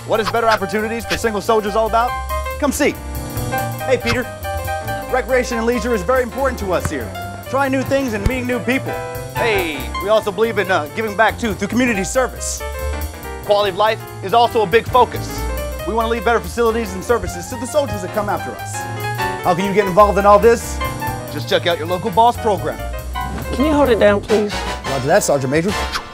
What is better opportunities for single soldiers all about? Come see. Hey, Peter. Recreation and leisure is very important to us here. Trying new things and meeting new people. Hey, we also believe in giving back too through community service. Quality of life is also a big focus. We want to leave better facilities and services to the soldiers that come after us. How can you get involved in all this? Just check out your local B.O.S.S program. Can you hold it down, please? Roger that, Sergeant Major.